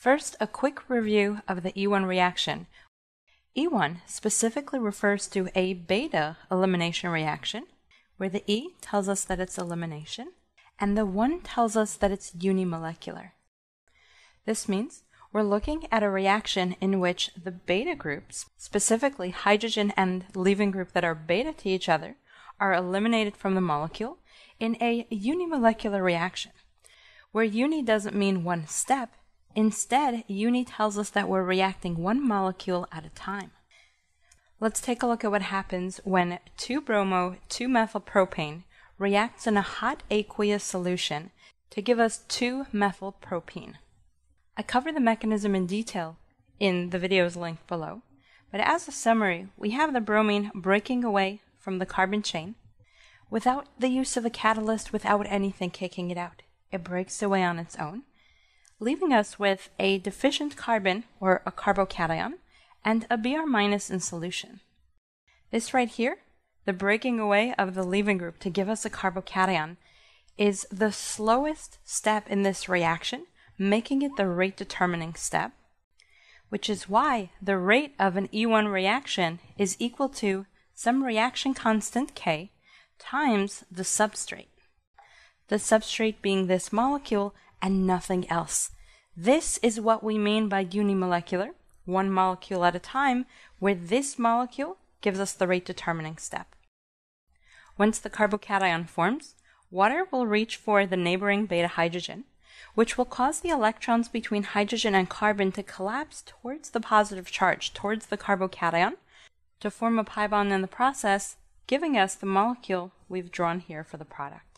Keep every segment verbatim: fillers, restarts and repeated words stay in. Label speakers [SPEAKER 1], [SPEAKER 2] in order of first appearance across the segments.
[SPEAKER 1] First, a quick review of the E one reaction. E one specifically refers to a beta elimination reaction, where the E tells us that it's elimination, and the one tells us that it's unimolecular. This means we're looking at a reaction in which the beta groups, specifically hydrogen and leaving group that are beta to each other, are eliminated from the molecule in a unimolecular reaction, where uni doesn't mean one step. Instead, uni tells us that we're reacting one molecule at a time. Let's take a look at what happens when two bromo two methyl propane reacts in a hot aqueous solution to give us two methyl propene. I cover the mechanism in detail in the videos linked below, but as a summary, we have the bromine breaking away from the carbon chain without the use of a catalyst, without anything kicking it out. It breaks away on its own, leaving us with a deficient carbon, or a carbocation, and a Br minus in solution. This right here, the breaking away of the leaving group to give us a carbocation, is the slowest step in this reaction, making it the rate determining step, which is why the rate of an E one reaction is equal to some reaction constant K times the substrate. The substrate being this molecule and nothing else. This is what we mean by unimolecular, one molecule at a time, where this molecule gives us the rate determining step. Once the carbocation forms, water will reach for the neighboring beta hydrogen, which will cause the electrons between hydrogen and carbon to collapse towards the positive charge, towards the carbocation, to form a pi bond in the process, giving us the molecule we've drawn here for the product.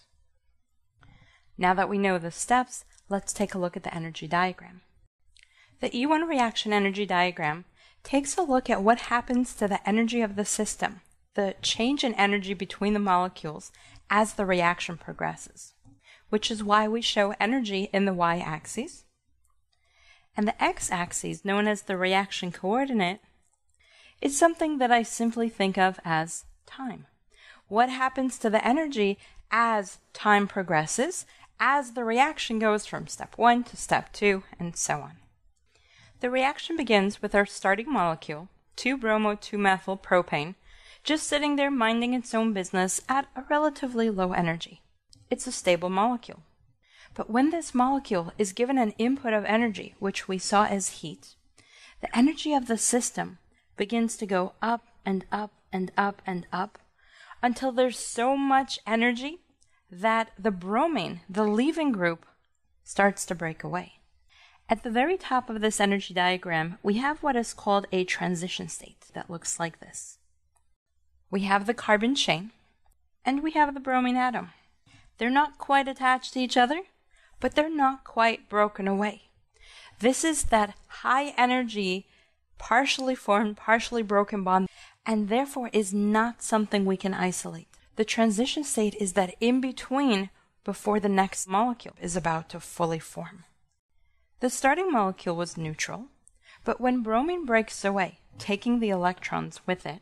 [SPEAKER 1] Now that we know the steps, let's take a look at the energy diagram. The E one reaction energy diagram takes a look at what happens to the energy of the system, the change in energy between the molecules as the reaction progresses, which is why we show energy in the y-axis. And the x-axis, known as the reaction coordinate, is something that I simply think of as time. What happens to the energy as time progresses, as the reaction goes from step one to step two, and so on. The reaction begins with our starting molecule, two bromo two methyl propane, just sitting there minding its own business at a relatively low energy. It's a stable molecule. But when this molecule is given an input of energy, which we saw as heat, the energy of the system begins to go up and up and up and up until there's so much energy that the bromine, the leaving group, starts to break away. At the very top of this energy diagram, we have what is called a transition state that looks like this. We have the carbon chain, and we have the bromine atom. They're not quite attached to each other, but they're not quite broken away. This is that high energy, partially formed, partially broken bond, and therefore is not something we can isolate. The transition state is that in between before the next molecule is about to fully form. The starting molecule was neutral, but when bromine breaks away, taking the electrons with it,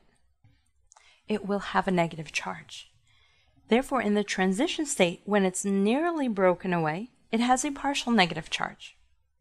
[SPEAKER 1] it will have a negative charge. Therefore, in the transition state, when it's nearly broken away, it has a partial negative charge.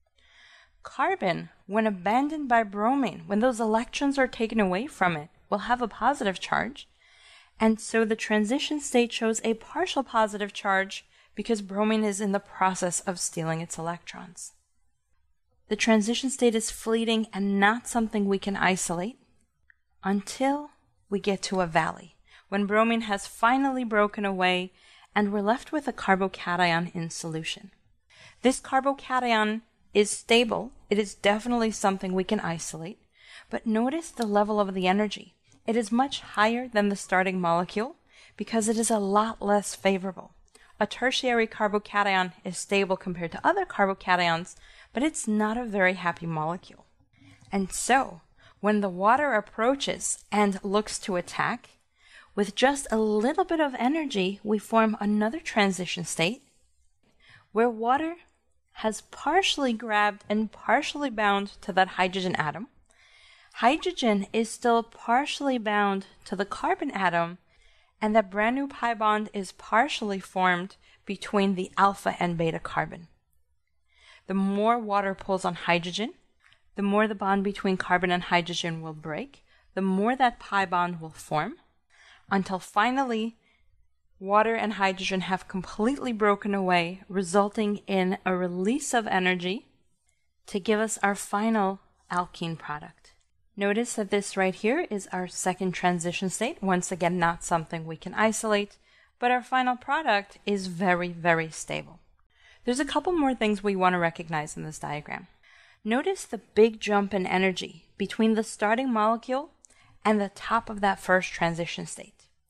[SPEAKER 1] Carbon, when abandoned by bromine, when those electrons are taken away from it, will have a positive charge, and so the transition state shows a partial positive charge because bromine is in the process of stealing its electrons. The transition state is fleeting and not something we can isolate until we get to a valley, when bromine has finally broken away and we're left with a carbocation in solution. This carbocation is stable. It is definitely something we can isolate, but notice the level of the energy. It is much higher than the starting molecule because it is a lot less favorable. A tertiary carbocation is stable compared to other carbocations, but it's not a very happy molecule. And so, when the water approaches and looks to attack, with just a little bit of energy, we form another transition state where water has partially grabbed and partially bound to that hydrogen atom. Hydrogen is still partially bound to the carbon atom, and that brand new pi bond is partially formed between the alpha and beta carbon. the more water pulls on hydrogen, the more the bond between carbon and hydrogen will break, the more that pi bond will form, until finally water and hydrogen have completely broken away, resulting in a release of energy to give us our final alkene product. Notice that this right here is our second transition state. Once again, not something we can isolate, but our final product is very, very stable. There's a couple more things we want to recognize in this diagram. Notice the big jump in energy between the starting molecule and the top of that first transition state.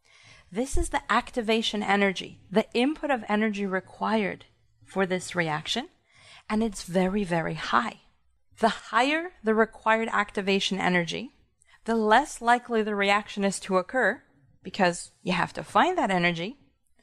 [SPEAKER 1] This is the activation energy, the input of energy required for this reaction, and it's very, very high. The higher the required activation energy, the less likely the reaction is to occur, because you have to find that energy,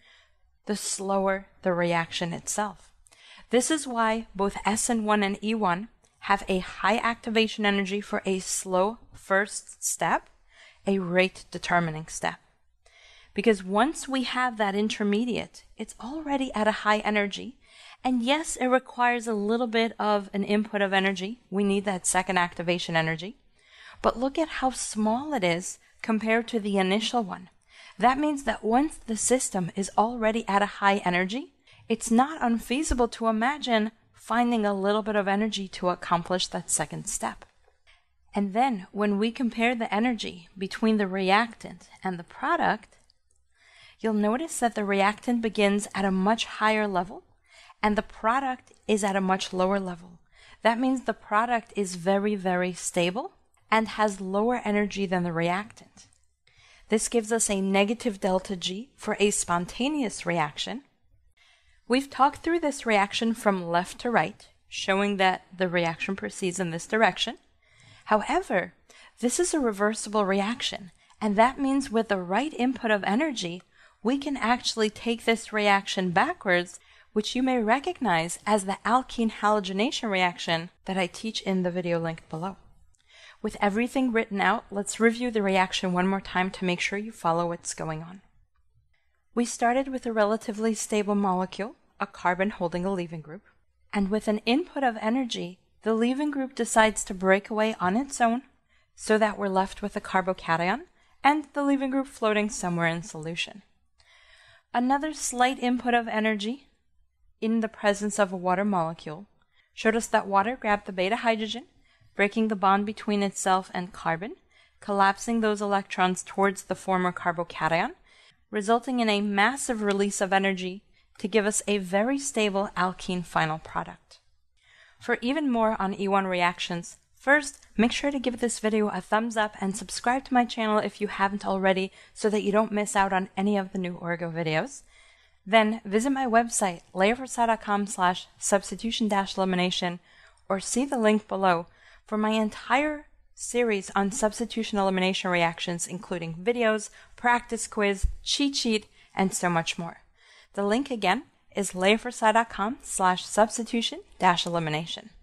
[SPEAKER 1] the slower the reaction itself. This is why both S N one and E one have a high activation energy for a slow first step, a rate determining step. Because once we have that intermediate, it's already at a high energy. And yes, it requires a little bit of an input of energy. We need that second activation energy. But look at how small it is compared to the initial one. That means that once the system is already at a high energy, it's not unfeasible to imagine finding a little bit of energy to accomplish that second step. And then when we compare the energy between the reactant and the product, you'll notice that the reactant begins at a much higher level and the product is at a much lower level. That means the product is very, very stable and has lower energy than the reactant. This gives us a negative delta G for a spontaneous reaction. We've talked through this reaction from left to right, showing that the reaction proceeds in this direction. However, this is a reversible reaction, and that means with the right input of energy, we can actually take this reaction backwards, which you may recognize as the alkene halogenation reaction that I teach in the video linked below. With everything written out, let's review the reaction one more time to make sure you follow what's going on. We started with a relatively stable molecule, a carbon holding a leaving group, and with an input of energy, the leaving group decides to break away on its own so that we're left with a carbocation and the leaving group floating somewhere in solution. Another slight input of energy in the presence of a water molecule showed us that water grabbed the beta hydrogen, breaking the bond between itself and carbon, collapsing those electrons towards the former carbocation, resulting in a massive release of energy to give us a very stable alkene final product. For even more on E one reactions, first, make sure to give this video a thumbs up and subscribe to my channel if you haven't already so that you don't miss out on any of the new orgo videos. Then visit my website, leahforsyth.com slash substitution dash elimination, or see the link below for my entire series on substitution elimination reactions, including videos, practice quiz, cheat sheet, and so much more. The link again is leahforsyth.com slash substitution dash elimination.